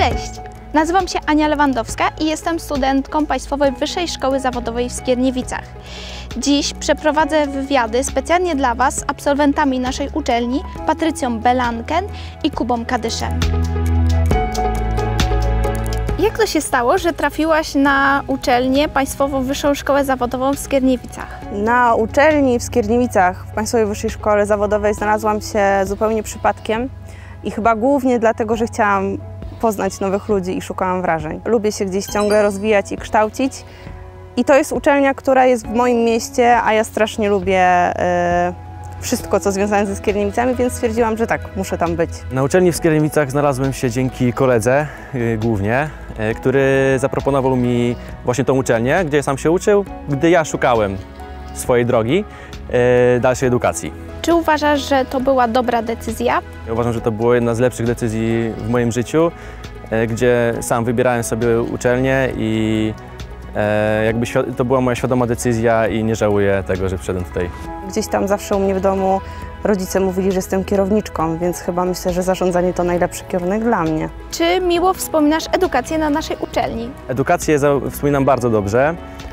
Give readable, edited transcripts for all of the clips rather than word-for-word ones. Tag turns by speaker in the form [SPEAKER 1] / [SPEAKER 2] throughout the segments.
[SPEAKER 1] Cześć! Nazywam się Ania Lewandowska i jestem studentką Państwowej Wyższej Szkoły Zawodowej w Skierniewicach. Dziś przeprowadzę wywiady specjalnie dla Was z absolwentami naszej uczelni Patrycją Belanken i Kubą Kadyszem. Jak to się stało, że trafiłaś na uczelnię Państwową Wyższą Szkołę Zawodową w Skierniewicach?
[SPEAKER 2] Na uczelni w Skierniewicach, w Państwowej Wyższej Szkole Zawodowej, znalazłam się zupełnie przypadkiem i chyba głównie dlatego, że chciałam poznać nowych ludzi i szukałam wrażeń. Lubię się gdzieś ciągle rozwijać i kształcić i to jest uczelnia, która jest w moim mieście, a ja strasznie lubię wszystko, co związane ze Skierniewicami, więc stwierdziłam, że tak, muszę tam być.
[SPEAKER 3] Na uczelni w Skierniewicach znalazłem się dzięki koledze głównie, który zaproponował mi właśnie tą uczelnię, gdzie sam się uczył, gdy ja szukałem swojej drogi dalszej edukacji.
[SPEAKER 1] Czy uważasz, że to była dobra decyzja?
[SPEAKER 3] Ja uważam, że to była jedna z lepszych decyzji w moim życiu, gdzie sam wybierałem sobie uczelnię i jakby to była moja świadoma decyzja i nie żałuję tego, że przyszedłem tutaj.
[SPEAKER 2] Gdzieś tam zawsze u mnie w domu rodzice mówili, że jestem kierowniczką, więc chyba myślę, że zarządzanie to najlepszy kierunek dla mnie.
[SPEAKER 1] Czy miło wspominasz edukację na naszej uczelni?
[SPEAKER 3] Edukację wspominam bardzo dobrze.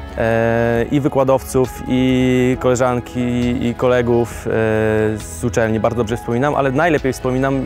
[SPEAKER 3] I wykładowców, i koleżanki, i kolegów z uczelni bardzo dobrze wspominam, ale najlepiej wspominam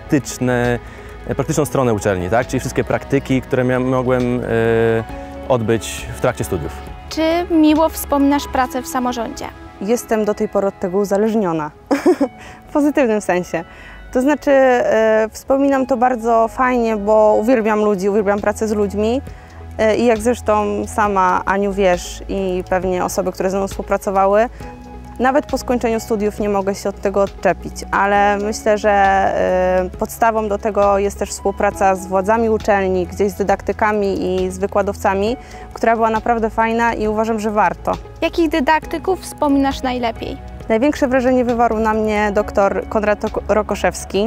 [SPEAKER 3] praktyczną stronę uczelni, tak? Czyli wszystkie praktyki, które mogłem odbyć w trakcie studiów.
[SPEAKER 1] Czy miło wspominasz pracę w samorządzie?
[SPEAKER 2] Jestem do tej pory od tego uzależniona, w pozytywnym sensie. To znaczy wspominam to bardzo fajnie, bo uwielbiam ludzi, uwielbiam pracę z ludźmi. I jak zresztą sama, Aniu, wiesz i pewnie osoby, które ze mną współpracowały, nawet po skończeniu studiów nie mogę się od tego odczepić, ale myślę, że podstawą do tego jest też współpraca z władzami uczelni, gdzieś z dydaktykami i z wykładowcami, która była naprawdę fajna i uważam, że warto.
[SPEAKER 1] Jakich dydaktyków wspominasz najlepiej?
[SPEAKER 2] Największe wrażenie wywarł na mnie dr Konrad Rokoszewski.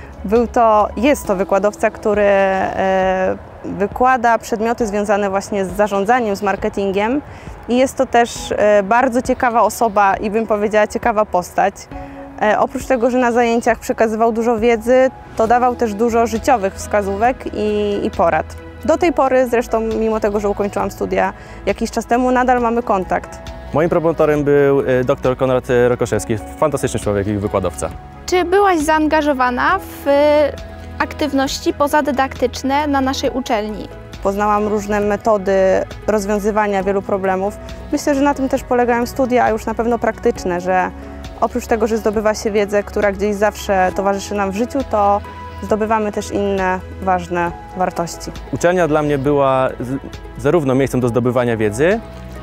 [SPEAKER 2] Jest to wykładowca, który wykłada przedmioty związane właśnie z zarządzaniem, z marketingiem i jest to też bardzo ciekawa osoba i bym powiedziała ciekawa postać. Oprócz tego, że na zajęciach przekazywał dużo wiedzy, to dawał też dużo życiowych wskazówek i porad. Do tej pory zresztą, mimo tego, że ukończyłam studia jakiś czas temu, nadal mamy kontakt.
[SPEAKER 3] Moim promotorem był dr Konrad Rokoszewski, fantastyczny człowiek i wykładowca.
[SPEAKER 1] Czy byłaś zaangażowana w aktywności pozadydaktyczne na naszej uczelni?
[SPEAKER 2] Poznałam różne metody rozwiązywania wielu problemów. Myślę, że na tym też polegają studia, a już na pewno praktyczne, że oprócz tego, że zdobywa się wiedzę, która gdzieś zawsze towarzyszy nam w życiu, to zdobywamy też inne ważne wartości.
[SPEAKER 3] Uczelnia dla mnie była zarówno miejscem do zdobywania wiedzy,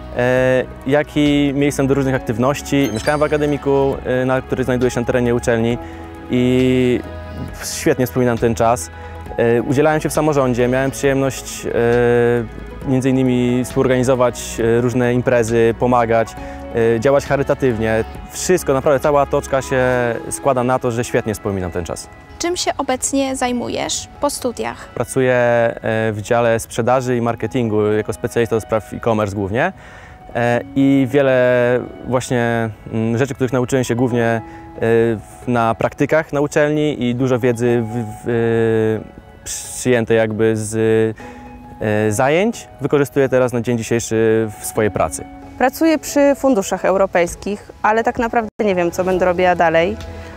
[SPEAKER 3] jak i miejscem do różnych aktywności. Mieszkałem w akademiku, który znajduje się na terenie uczelni i świetnie wspominam ten czas. Udzielałem się w samorządzie, miałem przyjemność między innymi współorganizować różne imprezy, pomagać, działać charytatywnie. Wszystko, naprawdę cała otoczka się składa na to, że świetnie wspominam ten czas.
[SPEAKER 1] Czym się obecnie zajmujesz po studiach?
[SPEAKER 3] Pracuję w dziale sprzedaży i marketingu jako specjalista do spraw e-commerce głównie i wiele właśnie rzeczy, których nauczyłem się głównie na praktykach na uczelni i dużo wiedzy przyjętej jakby z zajęć wykorzystuję teraz na dzień dzisiejszy w swojej pracy.
[SPEAKER 2] Pracuję przy funduszach europejskich, ale tak naprawdę nie wiem, co będę robiła dalej,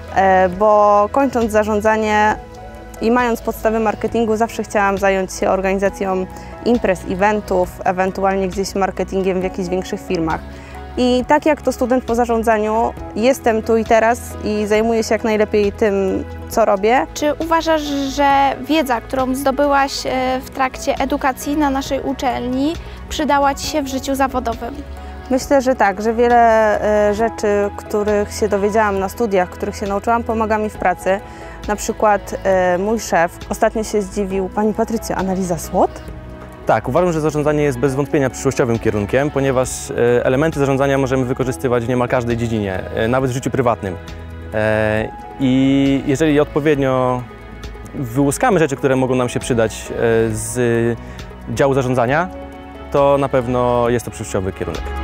[SPEAKER 2] bo kończąc zarządzanie i mając podstawy marketingu, zawsze chciałam zająć się organizacją imprez, eventów, ewentualnie gdzieś marketingiem w jakichś większych firmach. I tak jak to student po zarządzaniu, jestem tu i teraz i zajmuję się jak najlepiej tym, co robię.
[SPEAKER 1] Czy uważasz, że wiedza, którą zdobyłaś w trakcie edukacji na naszej uczelni, przydała Ci się w życiu zawodowym?
[SPEAKER 2] Myślę, że tak, że wiele rzeczy, których się dowiedziałam na studiach, których się nauczyłam, pomaga mi w pracy. Na przykład mój szef ostatnio się zdziwił: Pani Patrycja, analiza SWOT?
[SPEAKER 3] Tak, uważam, że zarządzanie jest bez wątpienia przyszłościowym kierunkiem, ponieważ elementy zarządzania możemy wykorzystywać w niemal każdej dziedzinie, nawet w życiu prywatnym. I jeżeli odpowiednio wyłuskamy rzeczy, które mogą nam się przydać z działu zarządzania, to na pewno jest to przyszłościowy kierunek.